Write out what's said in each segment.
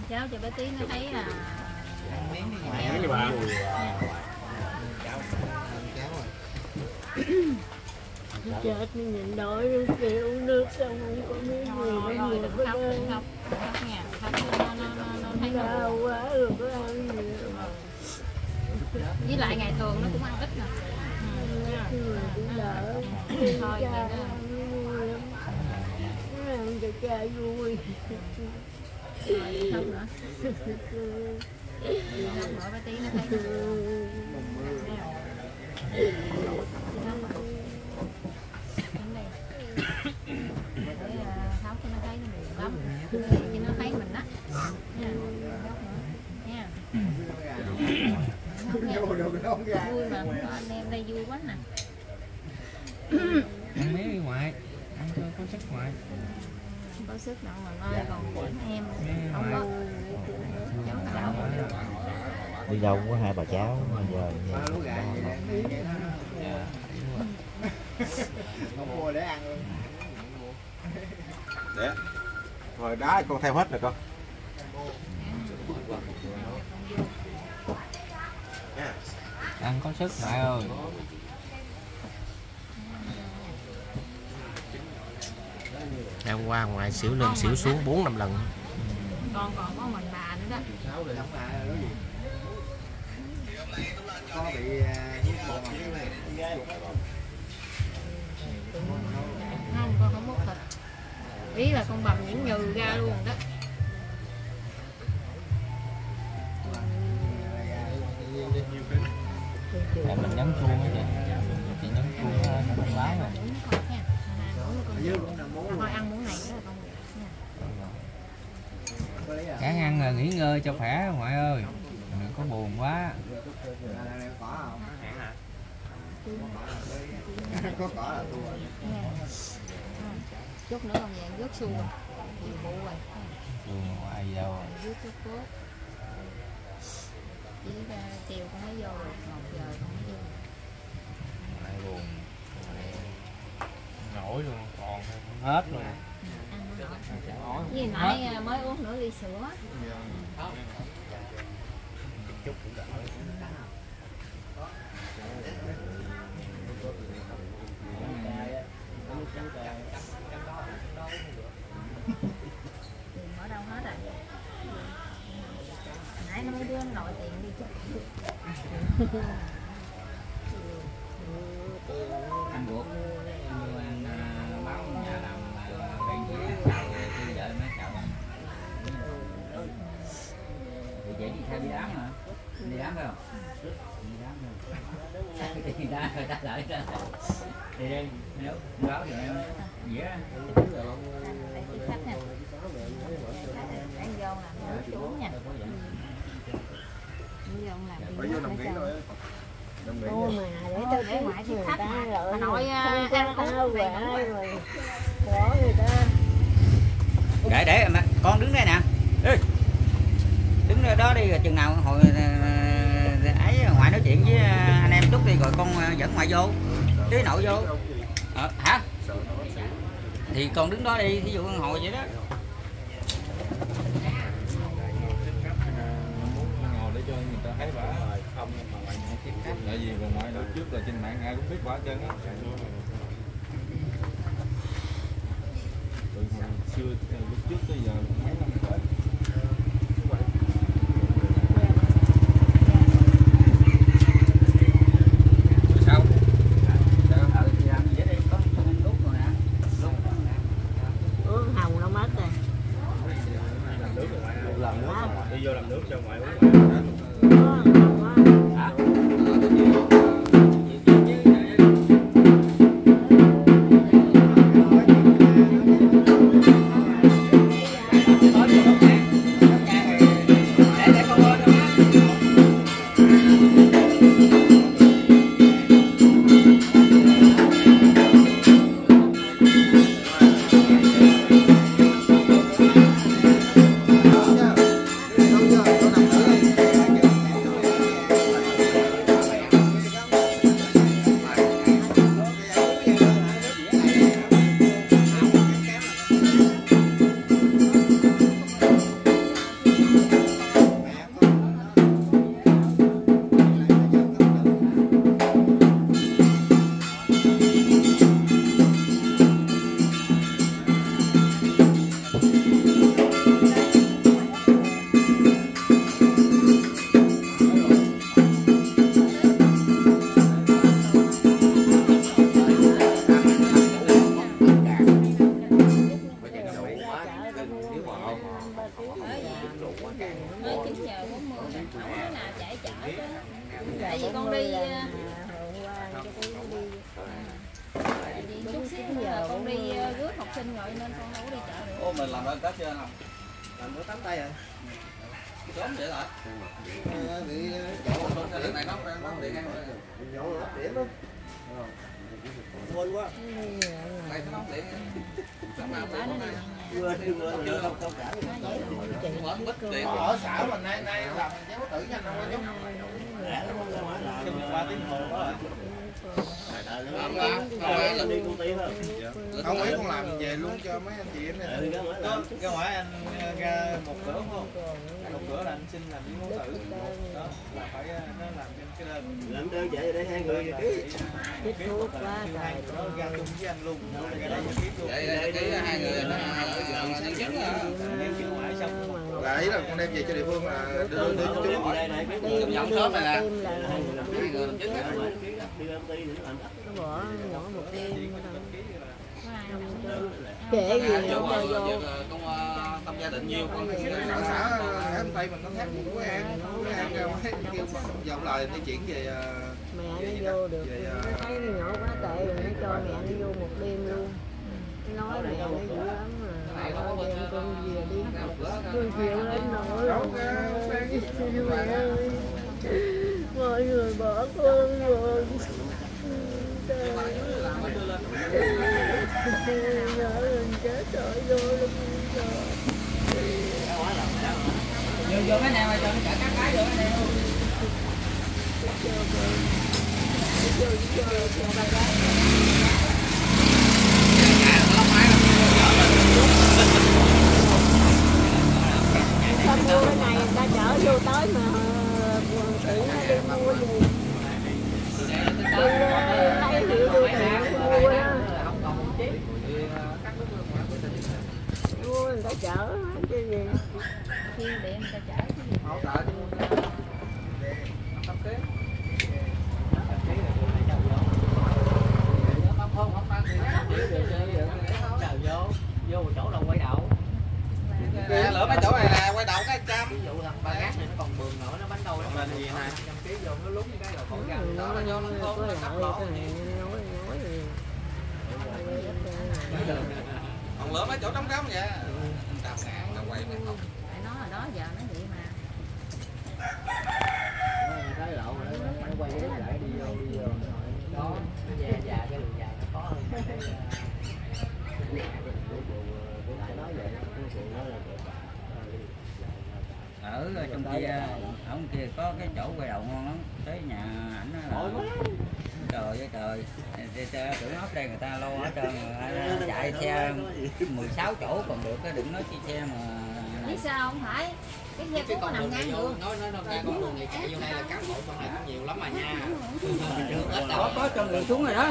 cháu cho bé Tí nó thấy là Miếng đi bà. Chết nhìn đói kêu uống nước xong không có miếng gì rồi đừng khóc nha, khóc nó thấy đau quá rồi có ăn gì. Với lại ngày thường nó cũng ăn ít nè. Cũng đỡ. Thôi vậy đó. Ăn cho cha vui. Không nữa. Không nữa bé Tí nó thấy Tháo cho nó thấy nó buồn lắm, cho nó thấy mình á nha. Vui mà, có anh em đây vui quá nè. Ăn miếng đi ngoại, ăn cho có sức ngoại. Không có sức đâu mà ơi, còn của em không có. Cháu nào đi đâu cũng có hai bà cháu giờ Không mua để ăn luôn. Để. Rồi đá con theo hết rồi con. Ăn có sức ngoại ơi. Hôm qua ngoài xỉu lên xỉu xuống 4-5 lần. Con còn có mình bà nữa đó. Có bị Không, con không múc thịt. Ý là con bầm những nhừ ra luôn đó. Để mình nhấn chuông á chị nhấn chuông không lái rồi. Thôi ăn muỗng này nữa là con nha. Ráng ăn rồi nghỉ ngơi cho khỏe ngoại ơi. Đừng có buồn quá. có cỏ là thua. Chút nữa con về rớt xuông rồi. Chiều bộ rồi. Buồn ngoại gì đâu. Rớt chút cốt. Chỉ chiều con mới vô rồi, 1 giờ con mới vô. Ngoại buồn. Nổi luôn, còn hết luôn. Với nãy mới uống nửa ly sữa. Tiền ở đâu hết rồi. Nãy nó mấy đứa nó đòi tiền đi chứ. Ăn ruột. Ăn máu nhà làm bệnh gì xào tôi vợ mới xào. Thì vậy đi theo đi đám hả? Đi đám phải không? Đi đám rồi. Đi đám rồi ta lại ra. Đi đi, nếu báo rồi em dĩa. Để tiếp khách nè. Anh vô làm nữa chú nha. Anh vô làm Phải vô nằm nghỉ rồi. Ôi mà để ngoại tiếp khách mà. Mà Nội ăn uống về rồi. Bỏ người ta. Để mà con đứng đây nè. Ê. Đứng đó đi rồi chừng nào hồi ấy ngoại nói chuyện với anh em chút đi rồi con dẫn ngoại vô. Tí nội vô. Hả? Thì con đứng đó đi, thí dụ hồi vậy đó. Ngồi để cho người ta thấy bả không mà ngoại tiếp khách. Tại vì bà ngoại đợt trước là trên mạng ai cũng biết bả trơn á. Từ hồi xưa lúc trước tới giờ mấy năm rồi. Sao? Uống hồng nó mất rồi. Làm nước đi vô làm nước cho ngoại uống. Đâu giờ, chỗ nằm ở đây. mới 9 giờ 40 không có đứa nào chạy chở chứ. Tại vì con đi đi chút xíu nữa con đi rước học sinh rồi nên con đâu có đi chợ được. Ô mình làm lên Tết chưa không? Làm bữa tắm tay rồi. Sớm vậy hả? Bị Điện này nó điện ăn nhậu lắm điểm luôn. Quên quá. này nó điện. Quên không cả. Mở bít điện. Ở xã mình nay làm giáo tử nhanh không có giống. 3 tiếng hồ đó. Đi công ty thôi. Không ý con làm về luôn cho mấy anh chị em này. Ra ngoài anh ra một cửa không? Một cửa là anh xin làm với món tử. Đó là phải nó làm cái đơn. Làm đơn chạy để hai người ký. Chích thuốc quá Hai người đó ra chung với anh luôn. Ra đây ký luôn. Vậy ký hai người nó nhân chứng hả? Là ý là con đem về cho địa phương là đưa cho chú. Trong dòng shop này nè. Hai người làm chứng hả? nó bỏ nhỏ một đêm Kể gì không cho vô con tâm gia định nhiêu con xã em Tây mình nó thép của em ra mấy kêu dòng lời đi chuyển về mẹ nó vô được nó thấy nó nhỏ quá tệ rồi nó cho mẹ nó vô một đêm luôn. Nó nói mẹ nó dữ lắm mà đem con về đi con chịu lên nổi mẹ ơi mọi người bỏ con rồi. Nhớ lần chết rồi vô luôn vô cái nào mà cho nó cả các cái được cái này luôn. Sao mua cái này người ta chở vô tới mà tự nó đi mua gì lấy hiệu đưa tiền mua đó mua người ta chở chứ gì Khi để người ta chở hỗ trợ vô chỗ đâu quay đậu. lỡ mấy chỗ này nè quay đầu cái 100. Ví dụ thằng ba gác này nó còn bường nữa nó bánh đâu nó lên gì nè. 100 kg vô nó lúng cái rồi khỏi ra đó nó vô nó khô nó cắt lỗ. Còn lỡ mấy chỗ trống cắm vậy. Đạp ngạn nó quay mấy không. tại nó là đó giờ nó vậy mà. Cái lộ nó quay cái lại đi vô đó nó già cái đường dài nó có hơn cái ở trong kia ở kia có cái chỗ quay đầu ngon lắm tới nhà ảnh là trời ơi trời tưởng ốp đây người ta lo hết trơn chạy xe 16 chỗ còn được cái đừng nói chi xe mà Biết sao không phải cái xe của nó nằm ngang đường. nói ra con đường này chạy vô đây là cán bộ trong này cũng nhiều lắm mà nha. Có trong đường xuống rồi đó.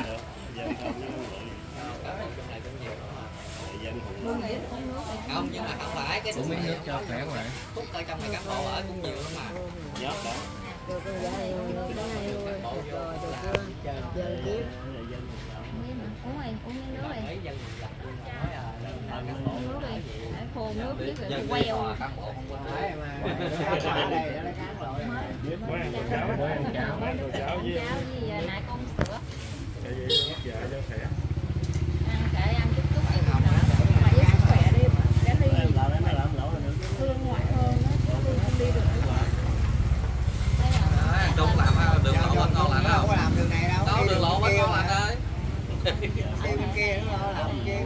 Không nhưng mà không phải cái đường nước cho khỏe rồi. Khúc ở trong này cán bộ ở cũng nhiều lắm mà. rồi con gái cái này luôn rồi giờ tiếp Uống miếng nước đi. Uống nước đi. Để khô nước biết rồi queo. Cán bộ không có thấy mà. Cháu với nãy con sữa. Ăn kệ ăn chút chút gì không mà với sức khỏe đi để đi thương ngoại hơn á không đi được. Trung làm đường lộ bên con là đâu có làm đường này đâu đường lộ bên con là ơi bên kia nó làm kia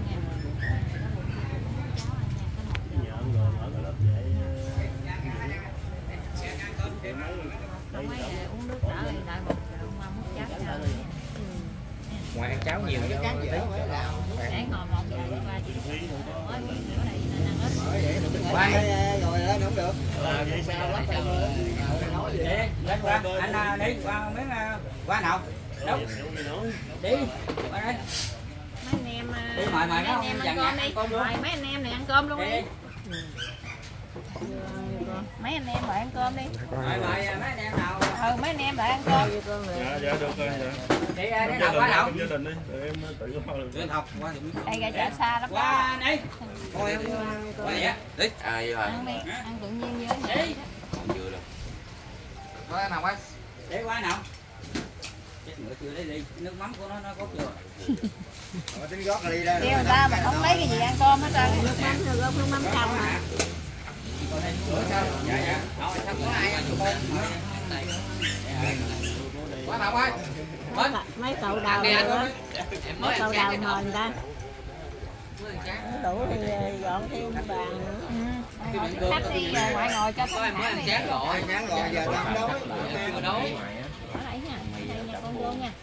mấy uống nước đỡ thì đợi một mâm cháo cho. Ngoài ăn cháo nhiều chứ Sáng ngồi một giờ đi qua chị mới bữa này nên ăn hết. quay rồi lên không được vậy sao lắm lên qua anh đi qua miếng qua nào đâu đi qua đây Mấy anh em đi mời nó mấy anh em ăn cơm đi. Mời mấy anh em này ăn cơm luôn đi. Mấy anh em lại ăn cơm đi. Rồi mấy anh em nào? Mấy anh em lại ăn cơm. Dạ được rồi. Đi đi học quá đâu? Gia đình đi, tụi em tự lo được. Đi học qua Đây ra chợ xa lắm. qua đi. Coi em. Qua vậy. Đi. Ăn đi, ăn tự nhiên với Đi. Vừa được. Có nào quá. Để qua nào. Chết nữa chưa lấy đi, nước mắm của nó có chưa? Tính gót đi đây. kêu người ta mà không lấy cái gì ăn cơm hết trơn. nước mắm rồi góp nước mắm không hả? Dạ dạ. Rồi sao có ai ăn con? Quá nào quá. Mấy cậu đầu nữa. Mấy cậu đầu mời người ta. Đủ thì dọn thêm bàn nữa. Khách đi ngoại ngồi cho khách ăn đi. Sáng rồi giờ tao đói. Ở đây nha, đây nha con vô nha.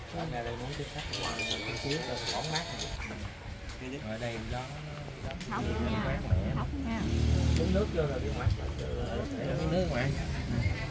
Ở đây gió Thóc nha, thóc nha. uống nước vô rồi đi ngoại. Uống nước ngoại.